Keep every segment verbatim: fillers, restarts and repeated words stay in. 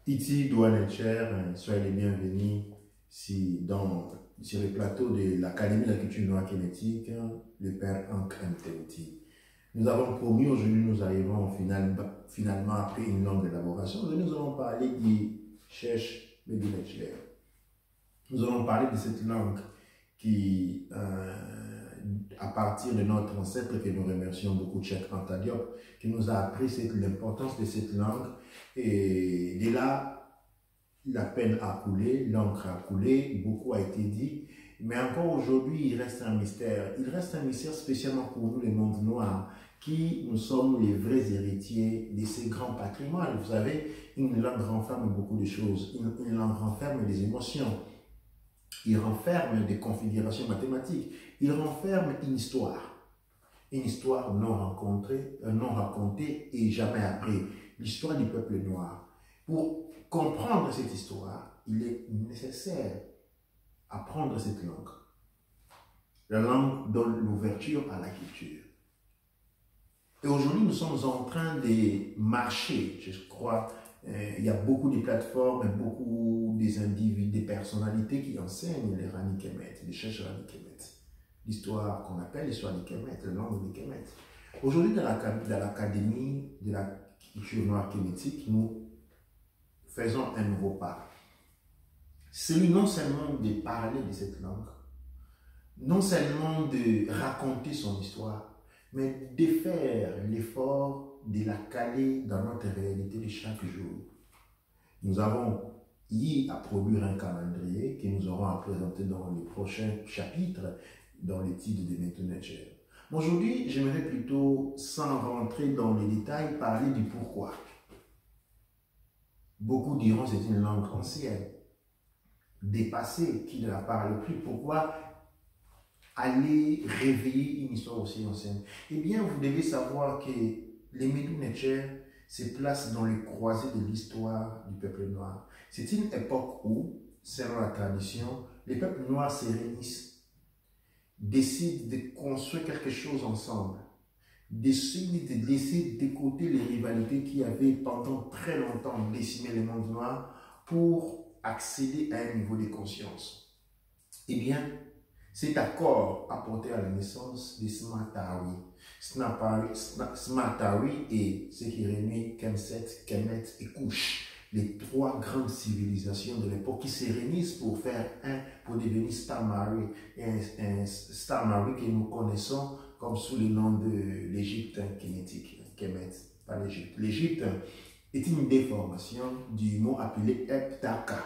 Iti, Douane et Cher, soyez les bienvenus si, dans, sur le plateau de l'Académie de la culture noire kémétique, le père Hank Mtouti. Nous avons promis, aujourd'hui nous arrivons final, finalement après une longue élaboration. Aujourd'hui nous allons parler du Cherche Medine Cher. Nous allons parler de cette langue qui, euh, à partir de notre ancêtre, que nous remercions beaucoup, Cheikh Anta Diop, qui nous a appris l'importance de cette langue. Et de là, la peine a coulé, l'encre a coulé, beaucoup a été dit. Mais encore aujourd'hui, il reste un mystère. Il reste un mystère spécialement pour nous, les mondes noirs, qui nous sommes les vrais héritiers de ces grands patrimoines. Vous savez, une langue renferme beaucoup de choses. Une, une langue renferme des émotions. Il renferme des configurations mathématiques. Il renferme une histoire. Une histoire non rencontrée, non racontée et jamais apprise. L'histoire du peuple noir. Pour comprendre cette histoire, il est nécessaire d'apprendre cette langue. La langue donne l'ouverture à la culture. Et aujourd'hui, nous sommes en train de marcher, je crois. Euh, il y a beaucoup de plateformes, beaucoup des individus, des personnalités qui enseignent les Rani Kemet, les chercheurs Rani Kemet. L'histoire qu'on appelle l'histoire des Kemet, la langue des Kemet. Aujourd'hui, dans l'Académie de la culture noire kémétique, nous faisons un nouveau pas. Celui non seulement de parler de cette langue, non seulement de raconter son histoire, mais de faire l'effort de la caler dans notre réalité de chaque jour. Nous avons y à produire un calendrier que nous aurons à présenter dans les prochains chapitres, dans les titres de Métonetcher. Aujourd'hui, j'aimerais plutôt, sans rentrer dans les détails, parler du pourquoi. Beaucoup diront que c'est une langue ancienne, dépassée, qui ne la parle plus. Pourquoi aller réveiller une histoire aussi ancienne? Eh bien, vous devez savoir que les Métonetcher se placent dans les croisées de l'histoire du peuple noir. C'est une époque où, selon la tradition, les peuples noirs se réunissent, décident de construire quelque chose ensemble, décident de laisser de côté les rivalités qui avaient pendant très longtemps décimé le monde noir pour accéder à un niveau de conscience. Eh bien, cet accord a porté à la naissance de Smartawi. Smartawi est ce qui réunit Kemset, Kemet et Kush, les trois grandes civilisations de l'époque qui se réunissent pour faire un, pour devenir Stamari, un, un Stamari que nous connaissons comme sous le nom de l'Égypte kémétique, Kemet, pas l'Égypte. L'Égypte est une déformation du mot appelé Eptaka.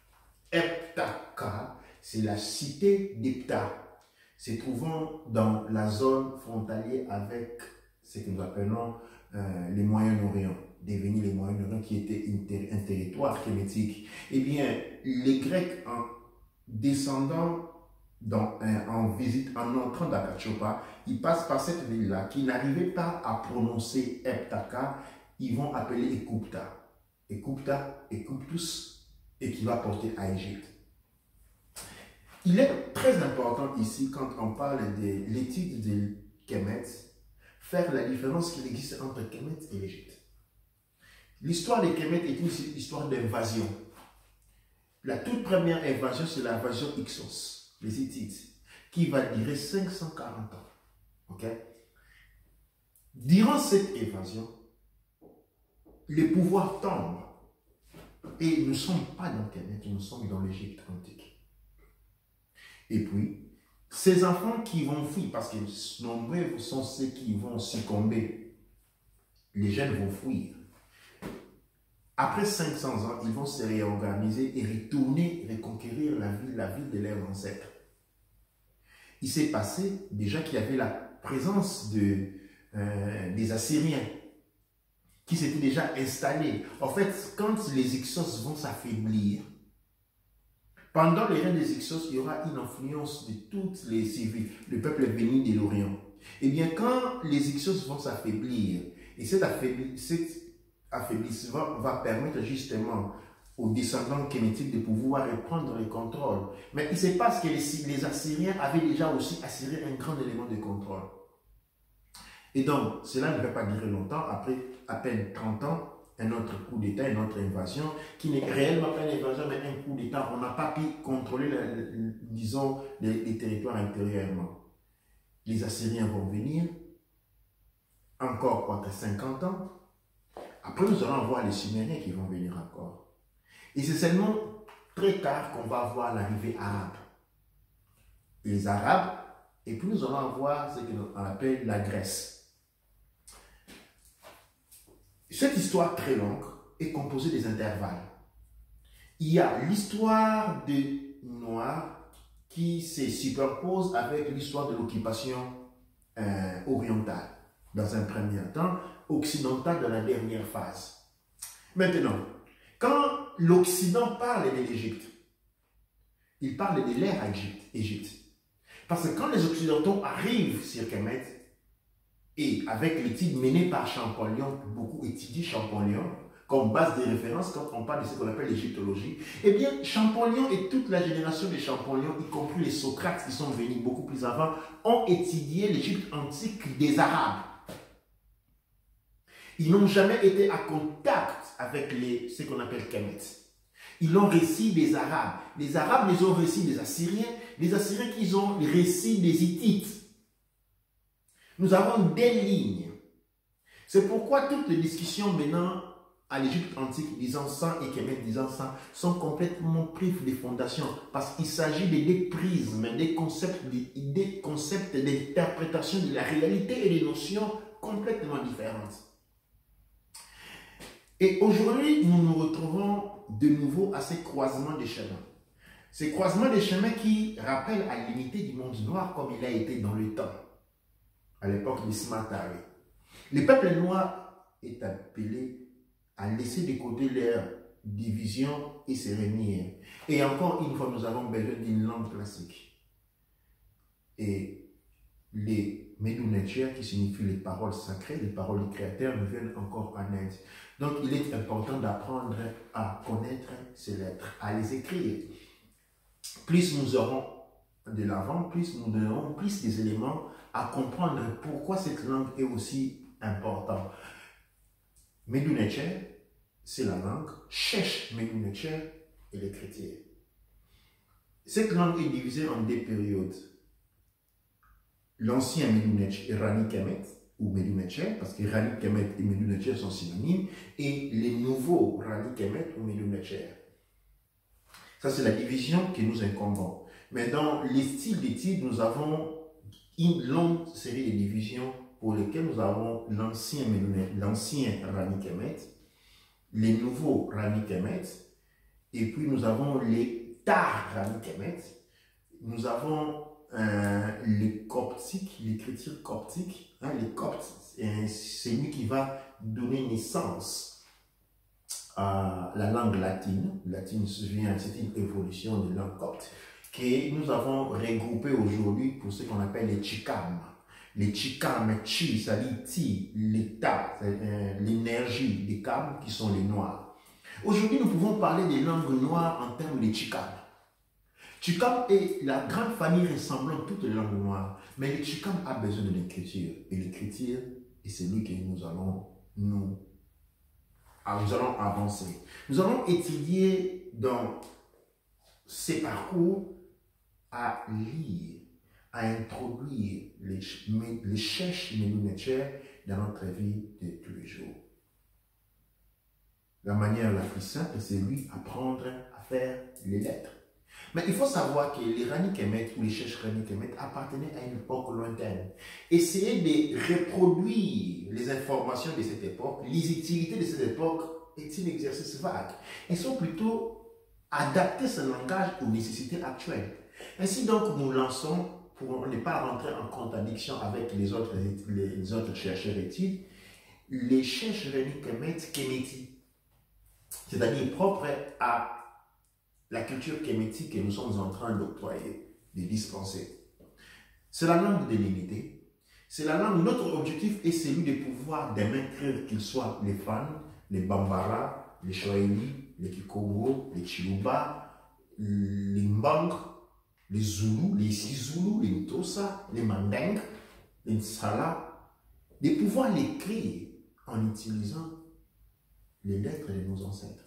Eptaka, c'est la cité d'Epta, se trouvant dans la zone frontalière avec ce que nous appelons euh, le Moyen-Orient, devenu le Moyen-Orient qui était une ter un territoire kémétique. Eh bien, les Grecs, en descendant dans, euh, en visite, en entrant dans Kachopa, ils passent par cette ville-là qui n'arrivait pas à prononcer Eptaka, ils vont appeler Ekupta. Ekupta, Ekuptus, et qui va porter à Égypte. Il est très important ici, quand on parle de l'étude de Kemet, faire la différence qu'il existe entre Kemet et l'Égypte. L'histoire de Kemet est une histoire d'invasion. La toute première invasion, c'est l'invasion Hyksos, les Hittites, qui va durer cinq cent quarante ans. Okay? Durant cette invasion, les pouvoirs tombent. Et nous ne sommes pas dans Kemet, nous sommes dans l'Égypte antique. Et puis, ces enfants qui vont fuir, parce que nombreux sont ceux qui vont succomber, les jeunes vont fuir. Après cinq cents ans, ils vont se réorganiser et retourner reconquérir la ville, la ville de leurs ancêtres. Il s'est passé déjà qu'il y avait la présence de, euh, des Assyriens qui s'étaient déjà installés. En fait, quand les Hyksos vont s'affaiblir, pendant le règne des Hyksos, il y aura une influence de toutes les civils, le peuple venu de l'Orient. Eh bien, quand les Hyksos vont s'affaiblir, et cet affaiblissement va permettre justement aux descendants kémétiques de pouvoir reprendre le contrôle. Mais il se passe que les, les Assyriens avaient déjà aussi assuré un grand élément de contrôle. Et donc, cela ne va pas durer longtemps. Après à peine trente ans, un autre coup d'État, une autre invasion, qui n'est réellement pas une invasion, mais un coup d'État. On n'a pas pu contrôler, le, le, disons, les, les territoires intérieurement. Les Assyriens vont venir, encore quoi, cinquante ans. Après, nous allons voir les Sumériens qui vont venir encore. Et c'est seulement très tard qu'on va voir l'arrivée arabe. Les Arabes, et puis nous allons avoir ce qu'on appelle la Grèce. Cette histoire très longue est composée des intervalles. Il y a l'histoire des Noirs qui se superpose avec l'histoire de l'occupation euh, orientale, dans un premier temps, occidentale dans la dernière phase. Maintenant, quand l'Occident parle de l'Égypte, il parle de l'ère Égypte. Parce que quand les Occidentaux arrivent sur Kemet, et avec l'étude menée par Champollion, beaucoup étudient Champollion, comme base de référence quand on parle de ce qu'on appelle l'égyptologie, eh bien, Champollion et toute la génération de Champollion, y compris les Socrates qui sont venus beaucoup plus avant, ont étudié l'Égypte antique des Arabes. Ils n'ont jamais été à contact avec les, ce qu'on appelle Kemet. Ils ont récit des Arabes. Les Arabes les ont récit des Assyriens. Les Assyriens qui ont les récits des Hittites. Nous avons des lignes. C'est pourquoi toutes les discussions menant à l'Égypte antique disant ça et Kemet disant ça sont complètement privées des fondations. Parce qu'il s'agit de des prismes, des concepts, des concepts d'interprétation de la réalité et des notions complètement différentes. Et aujourd'hui, nous nous retrouvons de nouveau à ces croisements des chemins. Ces croisements des chemins qui rappellent à l'unité du monde noir comme il a été dans le temps, à l'époque d'Ismatari. Le peuple noir est appelé à laisser de côté leur division et se réunir. Et encore une fois, nous avons besoin d'une langue classique. Et les Medunetiens, qui signifient les paroles sacrées, les paroles du Créateur, nous viennent encore en aide. Donc, il est important d'apprendre à connaître ces lettres, à les écrire. Plus nous aurons de l'avant, plus nous aurons plus des éléments à comprendre pourquoi cette langue est aussi importante. Medunetiens, c'est la langue. Chesh Medunetiens est l'écriture. Cette langue est divisée en deux périodes. L'ancien Medunetier, Rani Kemet, ou Medunetier, parce que Rani Kemet et Medunetier sont synonymes, et les nouveaux Rani Kemet ou Medunetier. Ça, c'est la division que nous incombons. Mais dans les styles d'études, nous avons une longue série de divisions pour lesquelles nous avons l'ancien l'ancien Rani Kemet, les nouveaux Rani Kemet, et puis nous avons les Tar Rani Kemet, nous avons euh, les coptiques, l'écriture coptique, hein, les coptes, c'est lui qui va donner naissance à la langue latine. Latine, c'est une évolution de langue copte que nous avons regroupé aujourd'hui pour ce qu'on appelle les Chicam. Les Chicam, Chi, ça dit Ti, l'état, euh, l'énergie des Cam qui sont les Noirs. Aujourd'hui, nous pouvons parler des langues noires en termes de Chicam. Chicam est la grande famille ressemblant toutes les langues noires, mais le Chicam a besoin de l'écriture. Et l'écriture est celui que nous allons nous, nous allons avancer. Nous allons étudier dans ces parcours à lire, à introduire les, les cherches Medunetiers dans notre vie de tous les jours. La manière la plus simple, c'est lui apprendre à faire les lettres. Mais il faut savoir que les Rani Kemet ou les cherches Rani Kemet appartenaient à une époque lointaine. Essayer de reproduire les informations de cette époque, les utilités de cette époque, est un exercice vague. Ils sont plutôt adapter ce langage aux nécessités actuelles. Ainsi donc, nous lançons, pour ne pas rentrer en contradiction avec les autres, les autres chercheurs études, les cherches Rani Kemet Kemeti, c'est-à-dire propres à la culture kémétique que nous sommes en train d'octroyer, de dispenser. C'est la langue de l'unité. C'est la langue, notre objectif est celui de pouvoir demain créer qu'ils soient les Fans, les Bambara, les Swahili, les Kikobo, les Chiluba, les Mbang, les Zoulous, les Isizoulous, les Ntosa, les Mandeng, les Nsala, de pouvoir les créer en utilisant les lettres de nos ancêtres.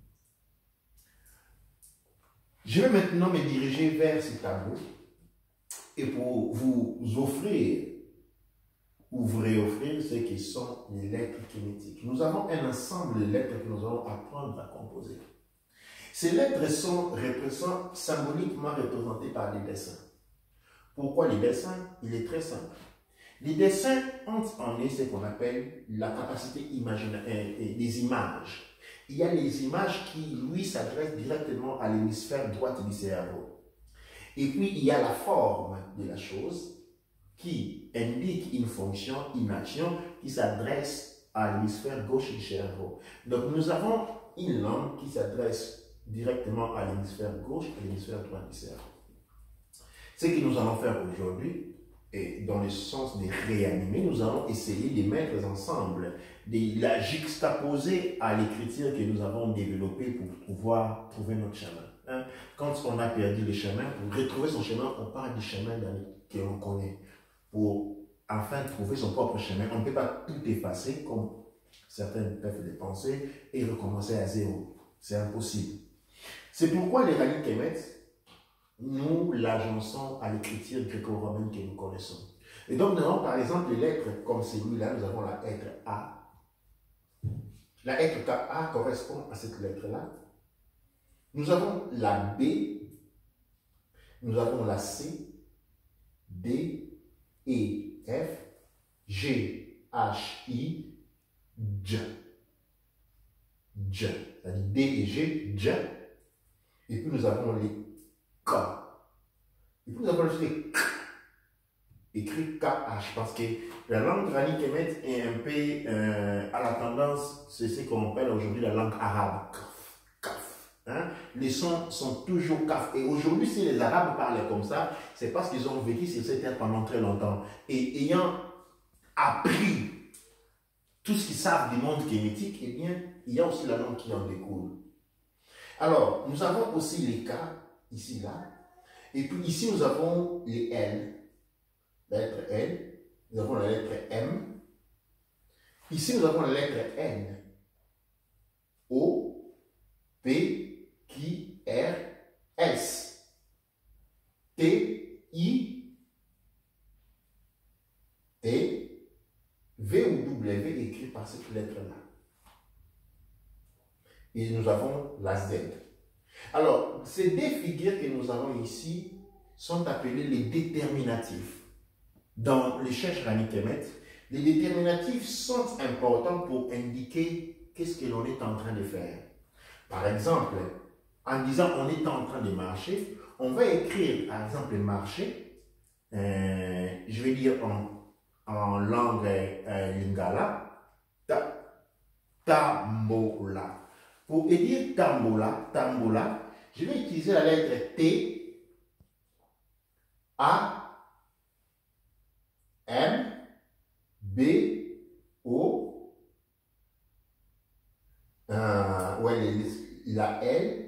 Je vais maintenant me diriger vers ce tableau et pour vous offrir ou vous réoffrir ce qui sont les lettres kémétiques. Nous avons un ensemble de lettres que nous allons apprendre à composer. Ces lettres sont représentent, symboliquement représentées par les dessins. Pourquoi les dessins? Il est très simple. Les dessins ont en eux ce qu'on appelle la capacité imaginaire, euh, des images. Il y a les images qui, lui, s'adressent directement à l'hémisphère droit du cerveau. Et puis, il y a la forme de la chose qui indique une fonction, une action qui s'adresse à l'hémisphère gauche du cerveau. Donc, nous avons une langue qui s'adresse directement à l'hémisphère gauche et à l'hémisphère droit du cerveau. Ce que nous allons faire aujourd'hui, et dans le sens de réanimer, nous allons essayer de mettre ensemble, de la juxtaposer à l'écriture que nous avons développée pour pouvoir trouver notre chemin. Hein? Quand on a perdu le chemin, pour retrouver son chemin, on part du chemin que l'on connaît. Pour enfin trouver son propre chemin, on ne peut pas tout effacer comme certains peuvent le penser et recommencer à zéro. C'est impossible. C'est pourquoi les Rani Kemet, nous l'agençons à l'écriture gréco-romaine que nous connaissons. Et donc, nous avons par exemple les lettres comme celui-là, nous avons la lettre A. La lettre A correspond à cette lettre-là. Nous avons la B, nous avons la C, D, E, F, G, H, I, J. J. C'est-à-dire D et G, J. Et puis nous avons les K. Et puis nous avons aussi les K, écrit K H, parce que la langue Rani Kemet est un peu euh, à la tendance, c'est ce qu'on appelle aujourd'hui la langue arabe. Kaf, kaf. Hein? Les sons sont toujours kaf. Et aujourd'hui, si les Arabes parlent comme ça, c'est parce qu'ils ont vécu sur cette terre pendant très longtemps. Et ayant appris tout ce qu'ils savent du monde kémétique, eh bien, il y a aussi la langue qui en découle. Alors, nous avons aussi les K, ici, là. Et puis ici, nous avons les L. La lettre L. Nous avons la lettre M. Ici, nous avons la lettre N. O, P, Q, R, S. T, I, T, V ou W écrit par cette lettre-là. Et nous avons la Z. Alors, ces deux figures que nous avons ici sont appelées les déterminatifs. Dans les cherches Rani Kemet, les déterminatifs sont importants pour indiquer qu'est-ce que l'on est en train de faire. Par exemple, en disant on est en train de marcher, on va écrire par exemple marcher, euh, je vais dire en, en langue euh, lingala, ta, tambola. Pour dire tambola, tambola, je vais utiliser la lettre T, A, M, B, O, euh, ouais, la L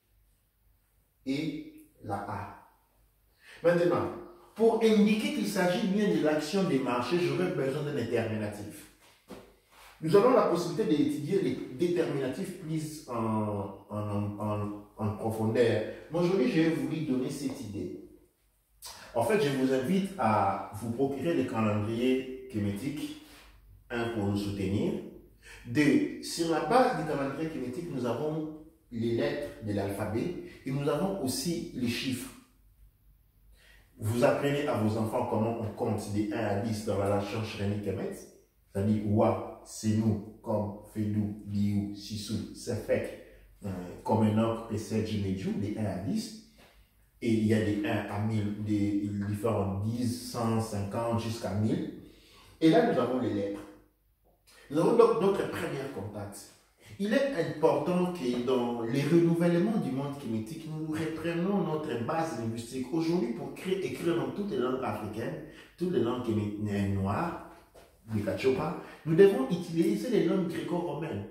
et la A. Maintenant, pour indiquer qu'il s'agit bien de l'action de marcher, j'aurais besoin d'un déterminatif. Nous avons la possibilité d'étudier les déterminatifs plus en, en, en, en profondeur. Mais aujourd'hui, j'ai voulu donner cette idée. En fait, je vous invite à vous procurer des calendriers kémétiques, un pour nous soutenir. Deux, sur la base du calendrier kémétique, nous avons les lettres de l'alphabet et nous avons aussi les chiffres. Vous apprenez à vos enfants comment on compte des un à dix dans la langue Rani Kemet, c'est-à-dire Wa, Senou, Kom, Fedou, Liou, Sissou, Sefek, euh, Komenok, Pesej, Medjou, des un à dix. Et il y a des un à mille, des différents dix, cent, cinquante jusqu'à mille. Et là, nous avons les lettres. Nous avons donc notre premier contact. Il est important que dans les renouvellements du monde kémétique, nous reprenons notre base linguistique. Aujourd'hui, pour créer, écrire dans toutes les langues africaines, toutes les langues noires, du Kachopa, nous devons utiliser les langues gréco-romaines.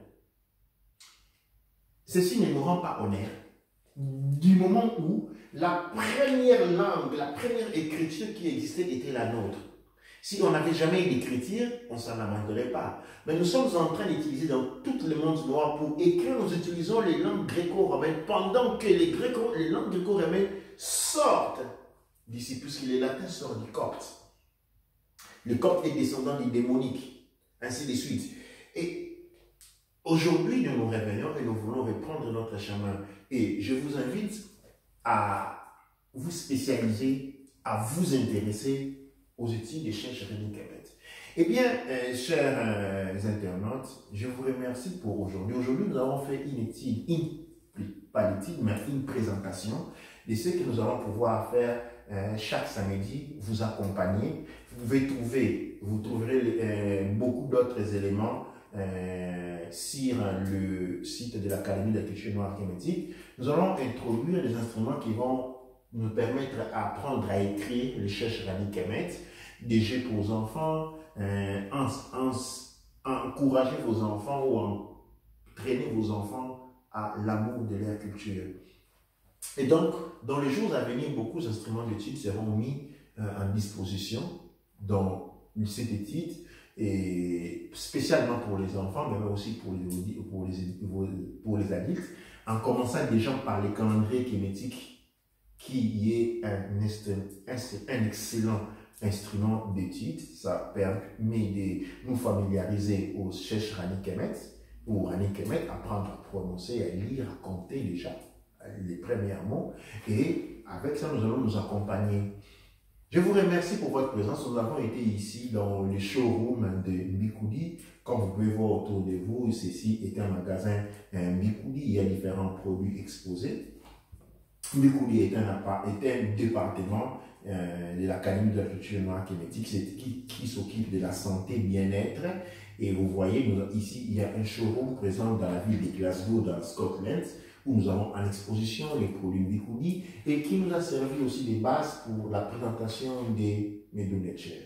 Ceci ne nous rend pas honneur du moment où la première langue, la première écriture qui existait était la nôtre. Si on n'avait jamais eu d'écriture, on ne s'en lamenterait pas. Mais nous sommes en train d'utiliser dans tout le monde noir pour écrire, nous utilisons les langues gréco-romaines pendant que les, gréco, les langues gréco-romaines sortent d'ici, puisque le latin sort du copte. Le copte est descendant du démonique, ainsi de suite. Et aujourd'hui, nous nous réveillons et nous voulons reprendre notre chemin. Et je vous invite à vous spécialiser, à vous intéresser aux études de Cheikh René Kemet. Eh bien, euh, chers euh, internautes, je vous remercie pour aujourd'hui. Aujourd'hui, nous avons fait une étude, une, pas l'étude, mais une présentation de ce que nous allons pouvoir faire euh, chaque samedi, vous accompagner. Vous pouvez trouver, vous trouverez euh, beaucoup d'autres éléments euh, sur le site de l'Académie de la culture noire kémétique. Nous allons introduire des instruments qui vont nous permettre d'apprendre à écrire le Cheikh René Kemet, des jeux pour vos enfants, euh, en, en, encourager vos enfants ou entraîner vos enfants à l'amour de leur culture. Et donc, dans les jours à venir, beaucoup d'instruments d'études seront mis euh, en disposition dans cette étude, et spécialement pour les enfants, mais aussi pour les, pour les, pour les adultes, en commençant déjà par les calendriers kémétiques, qui est un, un excellent instrument d'étude. Ça permet de nous familiariser au Cheikh René Kemet, ou René Kemet, apprendre à prononcer, à lire, à compter déjà les premiers mots. Et avec ça, nous allons nous accompagner. Je vous remercie pour votre présence. Nous avons été ici dans le showroom de Mbikoudi. Comme vous pouvez voir autour de vous, ceci est un magasin Mbikoudi. Il y a différents produits exposés. Mbikoudi est un, est un département euh, de l'Académie de la culture noire kémétique qui, qui s'occupe de la santé bien-être. Et vous voyez, nous, ici, il y a un showroom présent dans la ville de Glasgow, dans Scotland, où nous avons en exposition les produits Mbikoudi et qui nous a servi aussi de base pour la présentation des Medunetchers.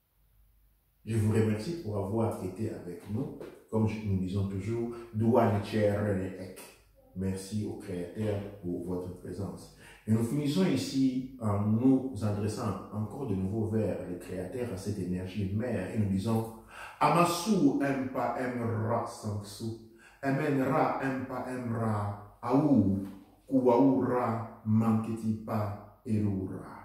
Je vous remercie pour avoir été avec nous. Comme nous disons toujours, Douane Ek. Merci au Créateur pour votre présence. Et nous finissons ici en nous adressant encore de nouveau vers le Créateur, à cette énergie mère, et nous disons Amasu Empa Emra Sangsu, Emenra Empa Emra Aou, Kuwaura Manketipa Erura.